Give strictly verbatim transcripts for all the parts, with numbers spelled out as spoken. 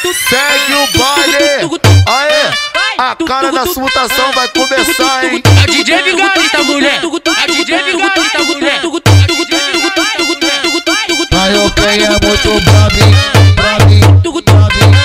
Segue o baile. Aê, a cara da mutação vai começar, hein? É o D J Vigarista, mulher. É o D J Vigarista, mulher. Caioquém é muito brabo, brabo, brabo.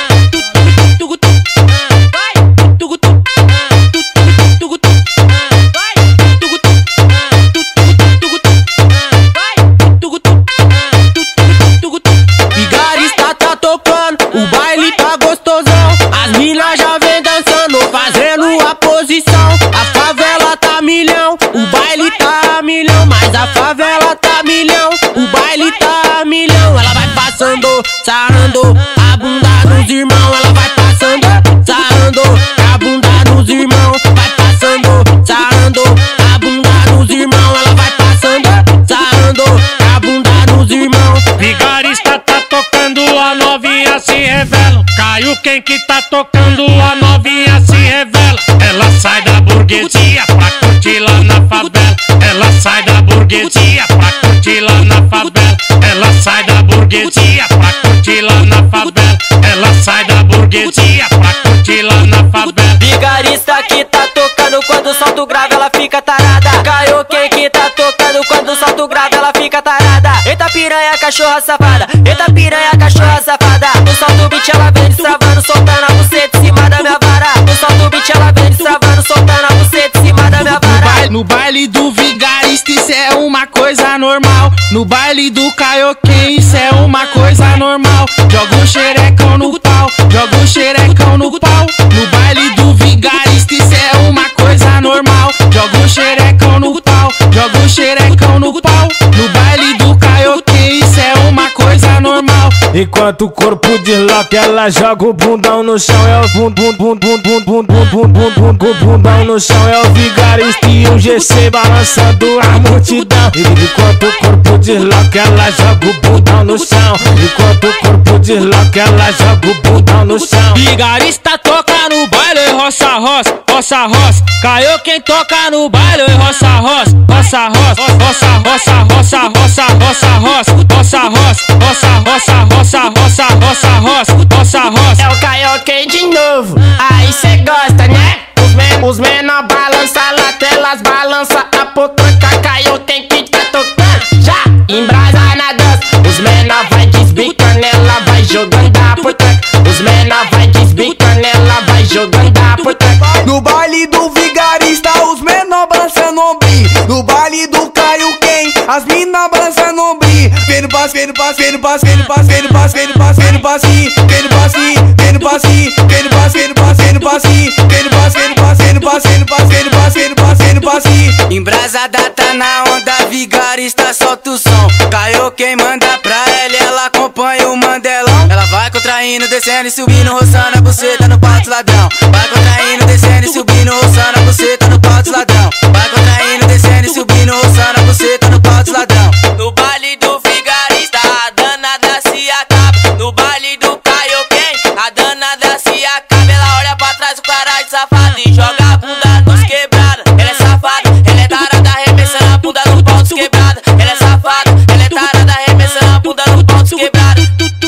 Vigarista tá tocando, o baile tá gostosão. As minas já vem dançando, fazendo a posição. A favela tá milhão, o baile tá milhão. Mas a favela tá milhão, o baile tá milhão. Ela vai passando, sarrando a bunda nos irmãos. Ela vai passando, sarrando a bunda nos irmãos. Vai passando, sarrando a bunda nos irmãos. Ela vai passando, sarrando a bunda nos irmãos. Vigarista tá tocando, a novinha se revela. Caiu quem que tá tocando, a novinha se revela. Ela sai da burguesia pra curtir lá na favela. Ela sai da burguesia pra curtir lá na favela. Ela sai da burguesia pra curtir lá na favela. Ela sai da burguesia pra curtir lá na favela. Vigarista que tá tocando, quando solta o grave ela fica tarada. Caiu quem que tá tocando, quando solta o grave ela fica tarada. Eita piranha, cachorra safada. Eita piranha, cachorra safada. No solta o beat ela vem destravando, soltando a buceta em cima da minha vara. No solta o beat ela vem destravando, soltando a buceta em cima da minha vara. No baile do Vigarista isso é uma coisa normal. No baile do Caioquém isso é uma coisa normal. Joga um xerecão no pau, joga um xerecão no pau. No baile do Vigarista isso é uma coisa normal. Joga um xerecão no pau, joga um xerecão no pau. No baile do Caioquém isso é uma coisa normal. Enquanto o corpo desloca, ela joga o bundão no chão. É o bum bum bum bum bum bum bum bum bum bum bum bundão no chão. É o Vigarista e o G C balançando a multidão. Enquanto o corpo desloca, ela joga o bundão no chão. Enquanto o corpo desloca, ela joga o bundão no chão. Vigarista toca no baile, roça, roça, roça, roça. Caiu quem toca no baile, roça, roça, roça, roça, roça, roça, roça, roça, roça, roça, roça, roça, roça, roça, roça, roça, roça, roça, roça. É o Caioquém de novo, aí cê gosta, né? Os, men os menor balança lá, elas balança a potranca. Caioquém que tá tocando, já embrasa na dança. Os menor vai desbicando, ela vai jogando a potranca. Os menor vai desbicando, ela vai jogando a potranca. No baile do Vigarista, os menor balançando ombrim. No baile do Caioquém, as mina balançando ombrim. Vem no passe, vem no passe, vem no passe, vem no passe, vem no passe, vem no passe, vem no passe, vem no passe, vem no passe, vem no passe, vem no passe, vem no passe, vem no passe, vem no passe, vem no passe, vem no passe, vem no passe, vem no passe, vem no passe. Embrasada tá na onda, Vigarista solta o som. Caioquém manda pra ela, ela acompanha o Mandelão. Ela vai contraindo, descendo e subindo, roçando a buceta no pau dos ladrão. Vai contraindo, descendo e subindo, roçando a buceta no pau dos ladrão. Vai contraindo, descendo e subindo, roçando a buceta no pau dos ladrão. No baile do Vigarista, a danada se acaba. No baile do Caioquém, a danada se acaba. Ela olha pra trás, o caralho safado, e joga a bunda nos quebrada. Ela é safada, ela é tarada, arremessando a bunda no pau dos quebrada. Ela é safada, ela é tarada, arremessando a bunda no pau dos quebrada.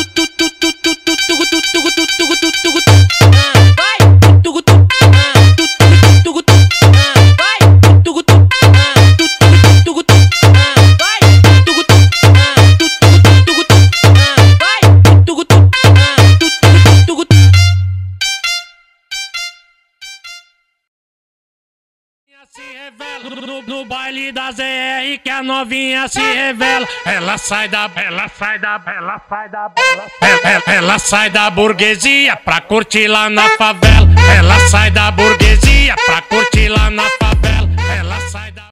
Se revela no, no baile da Z R que a novinha se revela. Ela sai da, ela sai da, ela sai da, ela, ela, ela sai da burguesia pra curtir lá na favela. Ela sai da burguesia pra curtir lá na favela. Ela sai da